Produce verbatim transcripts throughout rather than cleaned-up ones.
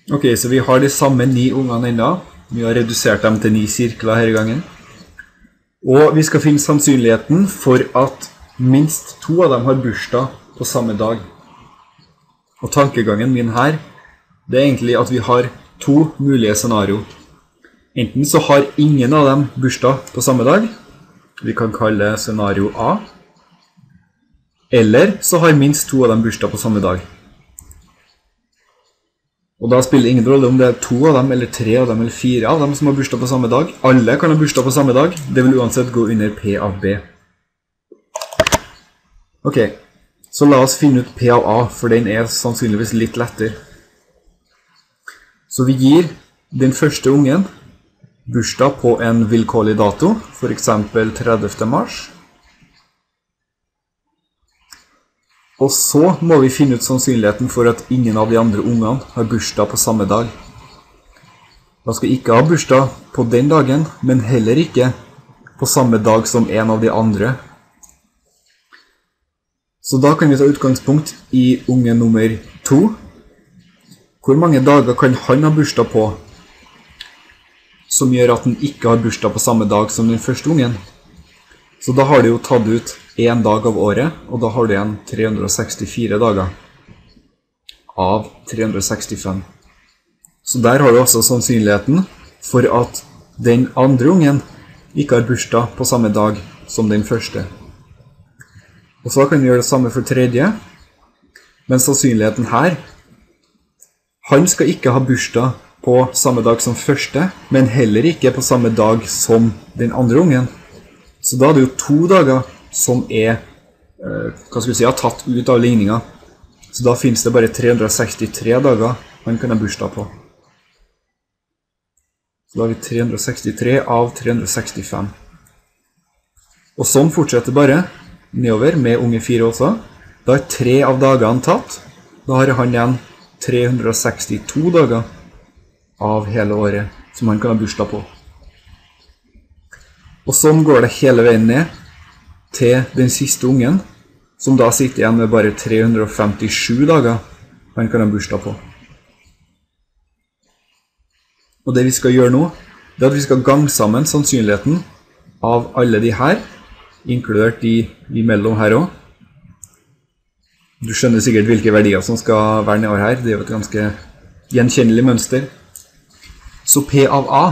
Ok, så vi har de samme ni ungene enda. Vi har redusert dem til ni sirkler her gangen. Og vi skal finne sannsynligheten for at minst to av dem har bursdag på samme dag. Og tankegangen min her, det er egentlig at vi har to mulige scenario. Enten så har ingen av dem bursdag på samme dag. Vi kan kalle det scenario A. Eller så har minst to av dem bursdag på samme dag. Og da spiller det ingen rolle om det er to av dem, eller tre av dem, eller fire av dem som har bursdag på samme dag. Alle kan ha bursdag på samme dag. Det vil uansett gå under P av B. Ok, så la oss finne ut P av A, for den er sannsynligvis litt lettere. Så vi gir den første ungen bursdag på en vilkårlig dato, for eksempel tredivte mars. Og så må vi finne ut sannsynligheten for at ingen av de andre ungene har bursdag på samme dag. De skal ikke ha bursdag på den dagen, men heller ikke på samme dag som en av de andre. Så da kan vi ta utgangspunkt i unge nummer to. Hvor mange dager kan han ha bursdag på, som gjør at han ikke har bursdag på samme dag som den første ungen? Så da har du jo tatt ut en dag av året, og da har du igjen tre hundre og sekstifire dager av tre hundre og sekstifem. Så der har du også sannsynligheten for at den andre ungen ikke har bursdag på samme dag som den første. Og så kan vi gjøre det samme for tredje, men sannsynligheten her, han skal ikke ha bursdag på samme dag som første, men heller ikke på samme dag som den andre ungen. Så da er det jo to dager som er, hva skal vi si, har tatt ut av ligningen. Så da finnes det bare tre hundre og sekstitre dager han kan ha bursdag på. Så da har vi tre hundre og sekstitre av tre hundre og sekstifem. Og sånn fortsetter bare nedover med unge fire også. Da er tre av dagene tatt. Da har han igjen tre hundre og sekstito dager av hele året som han kan ha bursdag på. Og sånn går det hele veien ned til den siste ungen, som da sitter igjen med bare tre hundre og femtisju dager han kan ha bursdag på. Og det vi skal gjøre nå, det er at vi skal gange sammen sannsynligheten av alle de her, inkludert de imellom her også. Du skjønner sikkert hvilke verdier som skal være nedover her. Det er jo et ganske gjenkjennelig mønster. Så P av A,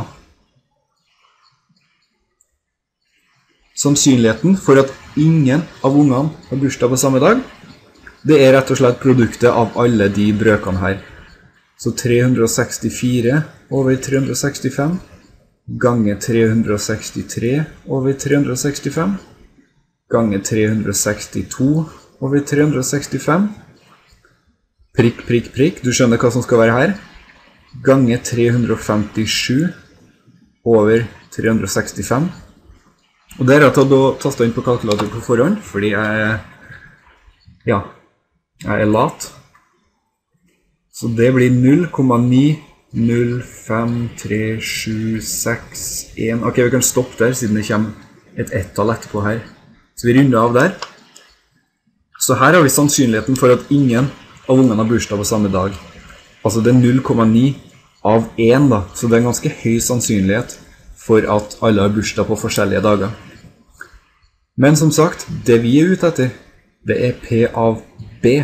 sannsynligheten for at ingen av ungene har bursdag på samme dag, det er rett og slett produktet av alle de brøkene her. Så tre hundre og sekstifire over tre hundre og sekstifem, ganger tre hundre og sekstitre over tre hundre og sekstifem, ganger tre hundre og sekstito over tre hundre og sekstifem, prikk, prikk, prikk, du skjønner hva som skal være her, ganger tre hundre og femtisju over tre hundre og sekstifem. Og der har jeg tatt og tastet inn på kalkulator på forhånd, fordi jeg, ja, jeg er lat. Så det blir null komma ni null fem tre sju seks en. Ok, vi kan stoppe der, siden det kommer et ett-tall etterpå her. Så vi runder av der. Så her har vi sannsynligheten for at ingen av ungene har bursdag på samme dag. Altså det er null komma ni av én da, så det er en ganske høy sannsynlighet for at alle har bursdag på forskjellige dager. Men som sagt, det vi er ute etter, det er P av B.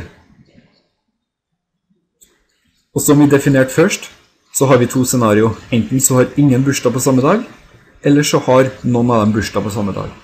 Og som vi definerte først, så har vi to scenario. Enten så har ingen bursdag på samme dag, eller så har noen av dem bursdag på samme dag.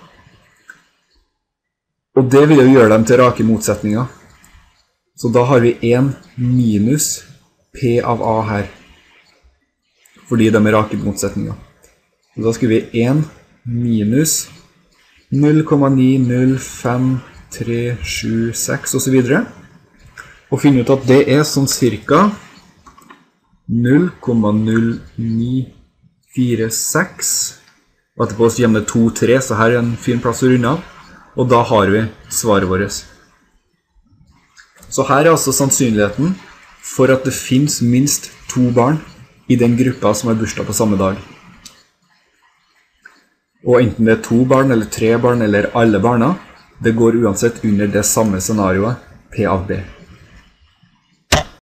Og det vil jo gjøre dem til rake motsetninger. Så da har vi en minus P av A her, fordi de er rake motsetninger. Så da skriver vi en minus null komma ni null fem tre sju seks og så videre. Og finne ut at det er sånn cirka null komma null ni fire seks. Og etterpå så kommer det to tre, så her er en fin plass å runde av. Og da har vi svaret vårt. Så her er altså sannsynligheten for at det finnes minst to barn i den gruppa som har bursdag på samme dag. Og enten det er to barn, eller tre barn, eller alle barna, det går uansett under det samme scenarioet, P av B.